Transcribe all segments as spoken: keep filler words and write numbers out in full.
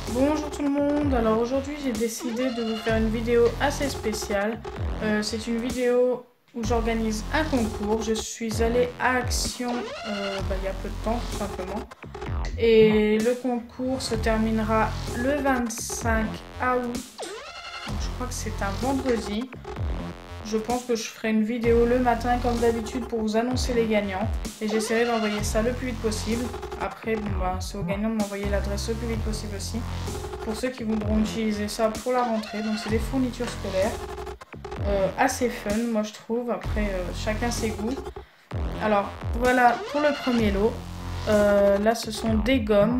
Bonjour tout le monde, alors aujourd'hui j'ai décidé de vous faire une vidéo assez spéciale. Euh, c'est une vidéo où j'organise un concours. Je suis allée à Action euh, bah, il y a peu de temps tout simplement. Et le concours se terminera le vingt-cinq août. Donc, je crois que c'est un vendredi. Je pense que je ferai une vidéo le matin comme d'habitude pour vous annoncer les gagnants. Et j'essaierai d'envoyer ça le plus vite possible. Après, bon, bah, c'est aux gagnants de m'envoyer l'adresse le plus vite possible aussi. Pour ceux qui voudront utiliser ça pour la rentrée. Donc c'est des fournitures scolaires. Euh, assez fun, moi je trouve. Après, euh, chacun ses goûts. Alors, voilà pour le premier lot. Euh, là, ce sont des gommes.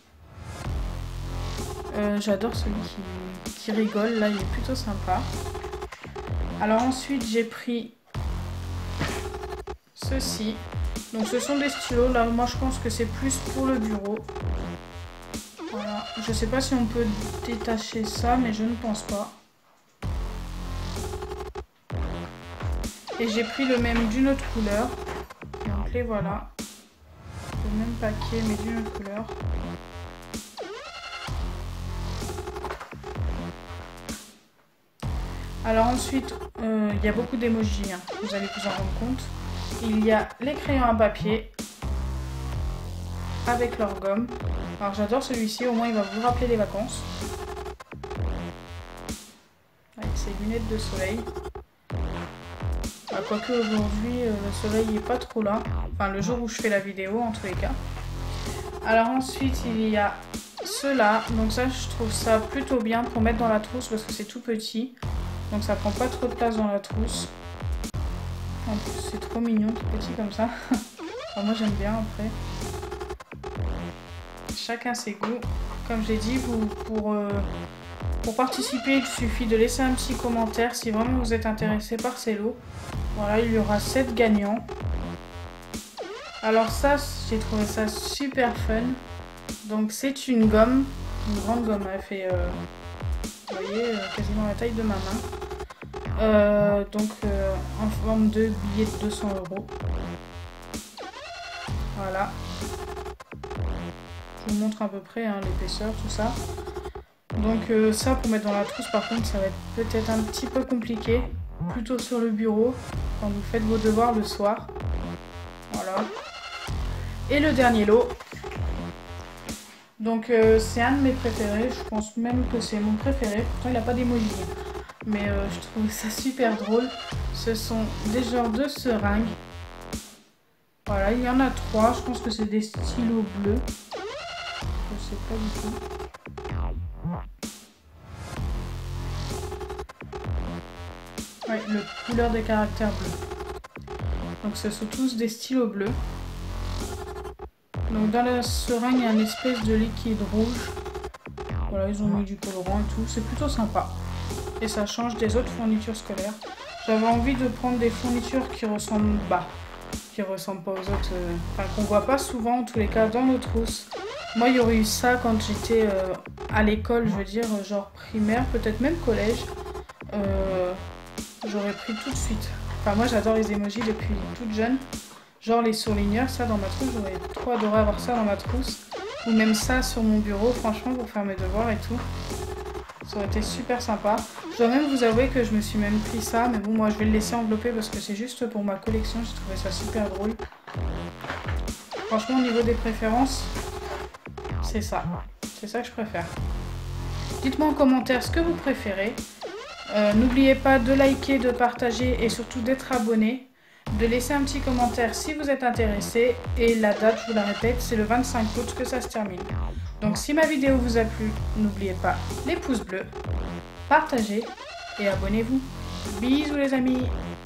Euh, J'adore celui qui, qui rigole. Là, il est plutôt sympa. Alors ensuite, j'ai pris ceci. Donc ce sont des stylos. Là, moi, je pense que c'est plus pour le bureau. Voilà. Je sais pas si on peut détacher ça, mais je ne pense pas. Et j'ai pris le même d'une autre couleur. Donc les voilà. Le même paquet, mais d'une autre couleur. Alors ensuite, euh, il y a beaucoup d'émojis, hein, vous allez vous en rendre compte. Il y a les crayons à papier avec leur gomme. Alors j'adore celui-ci, au moins il va vous rappeler les vacances. Avec ses lunettes de soleil. Bah, quoique aujourd'hui, euh, le soleil n'est pas trop là. Enfin, le jour où je fais la vidéo, en tous les cas. Alors ensuite, il y a ceux-là. Donc ça, je trouve ça plutôt bien pour mettre dans la trousse parce que c'est tout petit. Donc ça prend pas trop de place dans la trousse. En plus, c'est trop mignon, tout petit comme ça. Enfin, moi, j'aime bien après. Chacun ses goûts. Comme je l'ai dit, vous, pour, euh, pour participer, il suffit de laisser un petit commentaire si vraiment vous êtes intéressé par ces lots. Voilà, il y aura sept gagnants. Alors ça, j'ai trouvé ça super fun. Donc c'est une gomme, une grande gomme, elle fait, euh, vous voyez, euh, quasiment la taille de ma main. Euh, donc euh, en forme de billet de deux cents euros. Voilà. Je vous montre à peu près hein, l'épaisseur, tout ça. Donc euh, ça pour mettre dans la trousse par contre ça va être peut-être un petit peu compliqué. Plutôt sur le bureau quand vous faites vos devoirs le soir. Voilà. Et le dernier lot. Donc euh, c'est un de mes préférés. Je pense même que c'est mon préféré. Pourtant il n'a pas d'émoji. Mais euh, je trouve ça super drôle. Ce sont des genres de seringues. Voilà, il y en a trois. Je pense que c'est des stylos bleus. Je sais pas du tout. Ouais, le couleur des caractères bleus. Donc ce sont tous des stylos bleus. Donc dans la seringue, il y a une espèce de liquide rouge. Voilà, ils ont mis du colorant et tout. C'est plutôt sympa. Et ça change des autres fournitures scolaires. J'avais envie de prendre des fournitures qui ressemblent bas. Qui ressemblent pas aux autres. Euh, enfin, qu'on voit pas souvent, en tous les cas, dans nos trousses. Moi, il y aurait eu ça quand j'étais euh, à l'école, je veux dire, genre primaire, peut-être même collège. Euh... J'aurais pris tout de suite. Enfin, moi, j'adore les émojis depuis toute jeune. Genre les surligneurs, ça dans ma trousse. J'aurais trop adoré avoir ça dans ma trousse. Ou même ça sur mon bureau, franchement, pour faire mes devoirs et tout. Ça aurait été super sympa. Je dois même vous avouer que je me suis même pris ça. Mais bon, moi, je vais le laisser envelopper parce que c'est juste pour ma collection. J'ai trouvé ça super drôle. Franchement, au niveau des préférences, c'est ça. C'est ça que je préfère. Dites-moi en commentaire ce que vous préférez. Euh, N'oubliez pas de liker, de partager et surtout d'être abonné, de laisser un petit commentaire si vous êtes intéressé et la date, je vous la répète, c'est le vingt-cinq août que ça se termine. Donc si ma vidéo vous a plu, n'oubliez pas les pouces bleus, partagez et abonnez-vous. Bisous les amis!